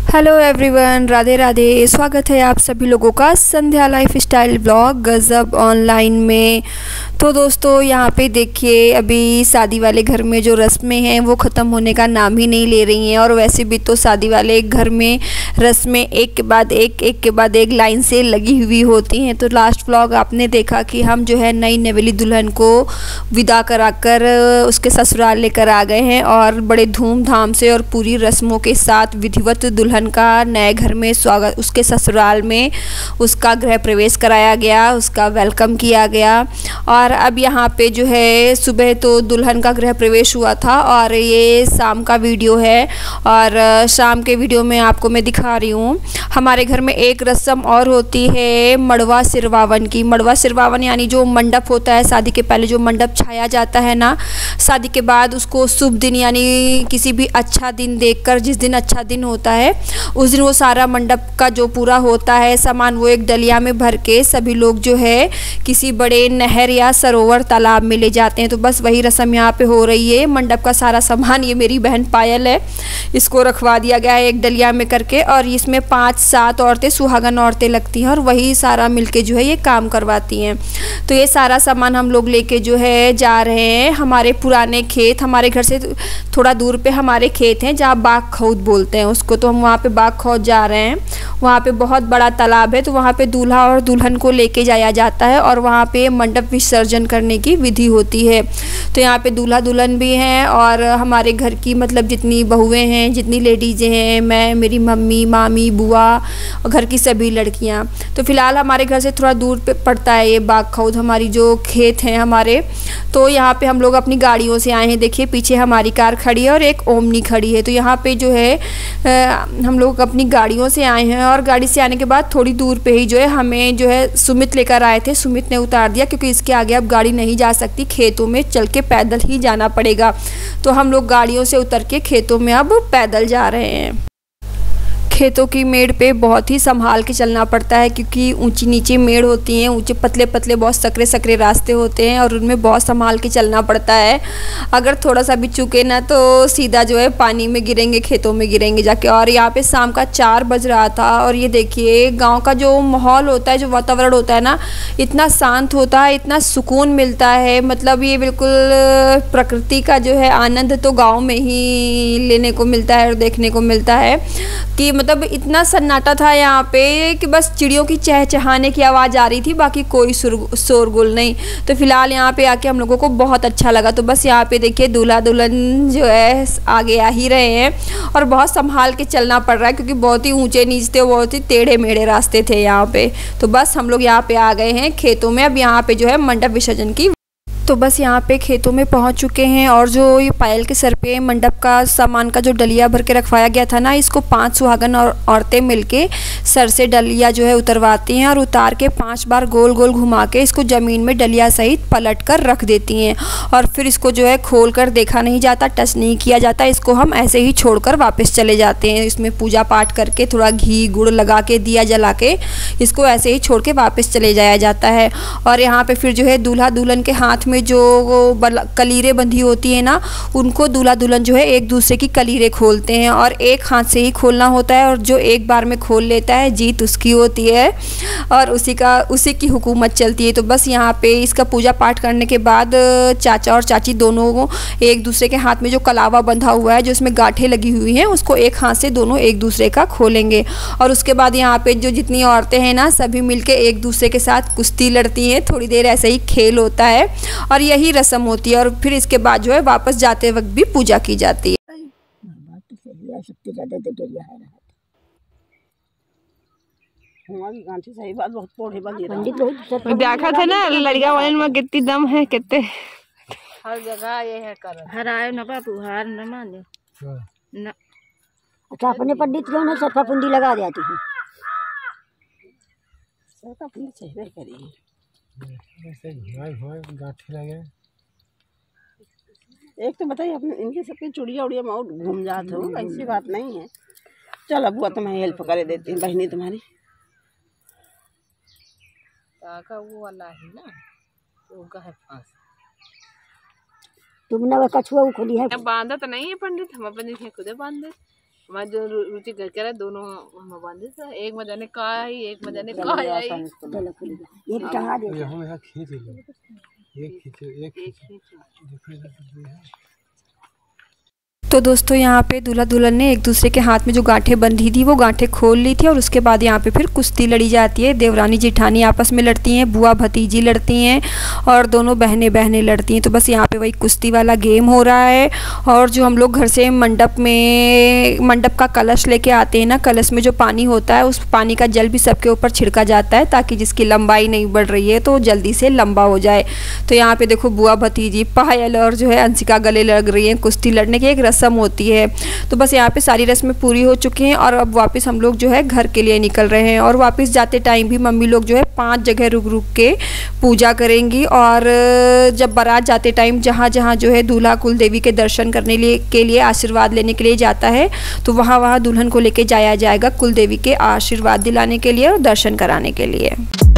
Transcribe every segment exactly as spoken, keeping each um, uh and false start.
Hello everyone, Radhe Radhe. स्वागत है आप सभी लोगों का संध्या लाइफ स्टाइल ब्लॉग गज़ब ऑनलाइन में। तो दोस्तों यहाँ पे देखिए, अभी शादी वाले घर में जो रस्में हैं वो ख़त्म होने का नाम ही नहीं ले रही हैं। और वैसे भी तो शादी वाले घर में रस्में एक के बाद एक एक के बाद एक लाइन से लगी हुई होती हैं। तो लास्ट व्लॉग आपने देखा कि हम जो है नई नवेली दुल्हन को विदा कराकर उसके ससुराल लेकर आ गए हैं और बड़े धूमधाम से और पूरी रस्मों के साथ विधिवत दुल्हन का नए घर में स्वागत, उसके ससुराल में उसका गृह प्रवेश कराया गया, उसका वेलकम किया गया। और अब यहाँ पे जो है सुबह तो दुल्हन का गृह प्रवेश हुआ था और ये शाम का वीडियो है। और शाम के वीडियो में आपको मैं दिखा रही हूँ, हमारे घर में एक रस्म और होती है मड़वा सिरवावन की। मड़वा सिरवावन यानी जो मंडप होता है, शादी के पहले जो मंडप छाया जाता है ना, शादी के बाद उसको शुभ दिन यानी किसी भी अच्छा दिन देखकर, जिस दिन अच्छा दिन होता है उस दिन वो सारा मंडप का जो पूरा होता है सामान वो एक डलिया में भर के सभी लोग जो है किसी बड़े नहर या सरोवर तालाब में ले जाते हैं। तो बस वही रस्म यहाँ पे हो रही है। मंडप का सारा सामान, ये मेरी बहन पायल है, इसको रखवा दिया गया है एक डलिया में करके। और इसमें पाँच सात औरतें, सुहागन औरतें लगती हैं और वही सारा मिलके जो है ये काम करवाती हैं। तो ये सारा सामान हम लोग लेके जो है जा रहे हैं हमारे पुराने खेत। हमारे घर से थोड़ा दूर पे हमारे खेत हैं जहाँ बाग खौद बोलते हैं उसको। तो हम वहाँ पे बाग खौद जा रहे हैं। वहाँ पे बहुत बड़ा तालाब है, तो वहाँ पे दूल्हा और दुल्हन को लेके जाया जाता है और वहाँ पे मंडप विसर्जन करने की विधि होती है। तो यहाँ पे दूल्हा दुल्हन भी हैं और हमारे घर की मतलब जितनी बहुएं हैं, जितनी लेडीज़ें हैं, मैं, मेरी मम्मी, मामी, बुआ और घर की सभी लड़कियाँ। तो फ़िलहाल हमारे घर से थोड़ा दूर पे पड़ता है ये बाग खौद, हमारी जो खेत हैं हमारे। तो यहाँ पे हम लोग अपनी गाड़ियों से आए हैं। देखिए पीछे हमारी कार खड़ी है और एक ओमनी खड़ी है। तो यहाँ पे जो है आ, हम लोग अपनी गाड़ियों से आए हैं और गाड़ी से आने के बाद थोड़ी दूर पे ही जो है हमें जो है सुमित लेकर आए थे। सुमित ने उतार दिया क्योंकि इसके आगे अब गाड़ी नहीं जा सकती, खेतों में चल के पैदल ही जाना पड़ेगा। तो हम लोग गाड़ियों से उतर के खेतों में अब पैदल जा रहे हैं। खेतों की मेड़ पे बहुत ही संभाल के चलना पड़ता है क्योंकि ऊंची नीची मेड़ होती हैं, ऊंचे पतले पतले बहुत सकरे सकरे रास्ते होते हैं और उनमें बहुत संभाल के चलना पड़ता है। अगर थोड़ा सा भी चूके ना तो सीधा जो है पानी में गिरेंगे, खेतों में गिरेंगे जाके। और यहाँ पे शाम का चार बज रहा था और ये देखिए गाँव का जो माहौल होता है, जो वातावरण होता है ना, इतना शांत होता है, इतना सुकून मिलता है। मतलब ये बिल्कुल प्रकृति का जो है आनंद तो गाँव में ही लेने को मिलता है और देखने को मिलता है कि मतलब इतना सन्नाटा था यहाँ पे कि बस चिड़ियों की चहचहाने की आवाज़ आ रही थी, बाकी कोई शोरगुल नहीं। तो फिलहाल यहाँ पे आके हम लोगों को बहुत अच्छा लगा। तो बस यहाँ पे देखिए दूल्हा दुल्हन जो है आगे आ ही रहे हैं और बहुत संभाल के चलना पड़ रहा है क्योंकि बहुत ही ऊंचे नीचे थे, बहुत ही टेढ़े मेढ़े रास्ते थे यहाँ पे। तो बस हम लोग यहाँ पे आ गए हैं खेतों में। अब यहाँ पे जो है मंडप विसर्जन की, तो बस यहाँ पे खेतों में पहुँच चुके हैं। और जो ये पायल के सर पे मंडप का सामान का जो डलिया भर के रखवाया गया था ना, इसको पांच सुहागन और औरतें मिलके सर से डलिया जो है उतरवाती हैं और उतार के पांच बार गोल गोल घुमा के इसको ज़मीन में डलिया सहित पलट कर रख देती हैं। और फिर इसको जो है खोल कर देखा नहीं जाता, टच नहीं किया जाता, इसको हम ऐसे ही छोड़कर वापस चले जाते हैं। इसमें पूजा पाठ करके थोड़ा घी गुड़ लगा के दिया जला के इसको ऐसे ही छोड़ के वापस चले जाया जाता है। और यहाँ पर फिर जो है दूल्हा दुल्हन के हाथ में जो कलीरें बंधी होती है ना, उनको दूल्हा दुल्हन जो है एक दूसरे की कलीरें खोलते हैं और एक हाथ से ही खोलना होता है। और जो एक बार में खोल लेता है जीत उसकी होती है और उसी का उसी की हुकूमत चलती है। तो बस यहाँ पे इसका पूजा पाठ करने के बाद चाचा और चाची दोनों एक दूसरे के हाथ में जो कलावा बंधा हुआ है, जो इसमें गांठें लगी हुई हैं, उसको एक हाथ से दोनों एक दूसरे का खोलेंगे। और उसके बाद यहाँ पे जो जितनी औरतें हैं ना, सभी मिलके एक दूसरे के साथ कुश्ती लड़ती हैं। थोड़ी देर ऐसे ही खेल होता है और यही रस्म होती है। और फिर इसके बाद जो है वापस जाते वक्त भी पूजा की जाती है। देखा था ना लड़का वाले में कितनी दम है, कितने हर जगह ये है कर हर आयो ना बापू, हार न मान ना। अच्छा अपने पंडित क्यों ना सरफा पुंडी लगा देती है, सरफा पुंडी चाहिए करी ऐसे घुमाए घुमाए गांठी लगे। एक तो बताइए अपने इनकी सबकी चुड़िया उड़िया माओ घूम जाते हो, ऐसी बात नहीं है। चल अबुआ तुम्हें हेल्प करे देती हूँ, बहनी तुम्हारी का वो वाला है ना, वो का है फांस। तुमने वो कछुआ खोली है, बांधा तो नहीं है पंडित, हम पंडित है खुदे बांध दे। मैं जो रु- रुचि घर के रहे दोनों में बांधे थे, एक में जाने का आई एक में जाने का आई। एक टंगा दे ये हम यहाँ खींच लो, एक खींचो एक खींचो। तो दोस्तों यहाँ पे दूल्हा दुल्हन ने एक दूसरे के हाथ में जो गांठें बंधी थी वो गांठें खोल ली थी और उसके बाद यहाँ पे फिर कुश्ती लड़ी जाती है। देवरानी जेठानी आपस में लड़ती हैं, बुआ भतीजी लड़ती हैं और दोनों बहनें बहनें लड़ती हैं। तो बस यहाँ पे वही कुश्ती वाला गेम हो रहा है। और जो हम लोग घर से मंडप में मंडप का कलश लेके आते हैं ना, कलश में जो पानी होता है उस पानी का जल भी सबके ऊपर छिड़का जाता है ताकि जिसकी लंबाई नहीं बढ़ रही है तो जल्दी से लंबा हो जाए। तो यहाँ पे देखो बुआ भतीजी पायल और जो है अंशिका गले लग रही हैं। कुश्ती लड़ने की एक रस्म होती है। तो बस यहाँ पे सारी रस्में पूरी हो चुकी हैं और अब वापस हम लोग जो है घर के लिए निकल रहे हैं। और वापस जाते टाइम भी मम्मी लोग जो है पांच जगह रुक रुक के पूजा करेंगी। और जब बारात जाते टाइम जहाँ जहाँ जो है दूल्हा कुल देवी के दर्शन करने लिए के लिए आशीर्वाद लेने के लिए जाता है तो वहाँ वहाँ दुल्हन को लेके जाया जाएगा कुल देवी के आशीर्वाद दिलाने के लिए और दर्शन कराने के लिए।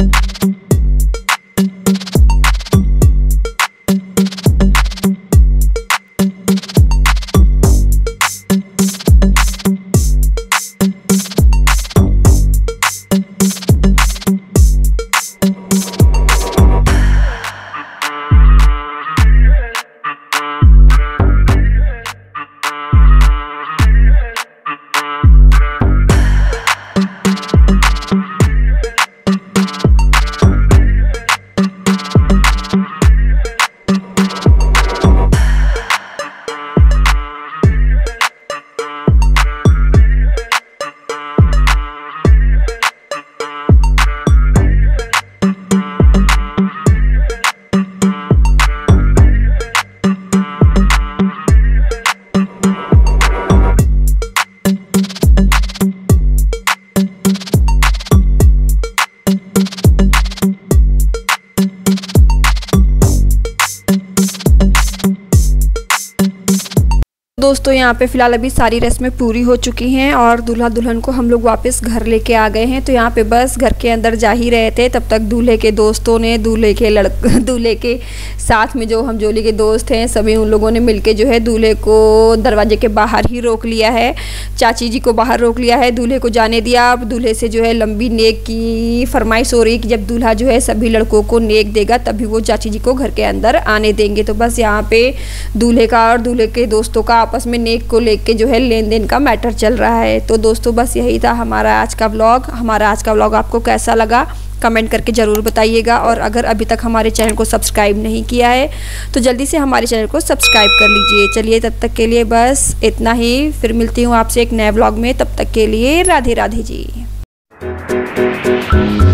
दोस्तों यहाँ पे फ़िलहाल अभी सारी रस्में पूरी हो चुकी हैं और दूल्हा दुल्हन को हम लोग वापस घर लेके आ गए हैं। तो यहाँ पे बस घर के अंदर जा ही रहे थे तब तक दूल्हे के दोस्तों ने दूल्हे के लड़ दूल्हे के साथ में जो हम जोली के दोस्त हैं सभी उन लोगों ने मिलके जो है दूल्हे को दरवाजे के बाहर ही रोक लिया है। चाची जी को बाहर रोक लिया है, दूल्हे को जाने दिया। अब दूल्हे से जो है लंबी नेक की फरमाइश हो रही कि जब दूल्हा जो है सभी लड़कों को नेक देगा तभी वो चाची जी को घर के अंदर आने देंगे। तो बस यहाँ पे दूल्हे का और दूल्हे के दोस्तों का आपस में नेक को लेके जो है लेन देन का मैटर चल रहा है। तो दोस्तों बस यही था हमारा आज का व्लॉग। हमारा आज का व्लॉग आपको कैसा लगा कमेंट करके ज़रूर बताइएगा। और अगर अभी तक हमारे चैनल को सब्सक्राइब नहीं किया है तो जल्दी से हमारे चैनल को सब्सक्राइब कर लीजिए। चलिए तब तक के लिए बस इतना ही, फिर मिलती हूँ आपसे एक नए व्लॉग में। तब तक के लिए राधे राधे जी।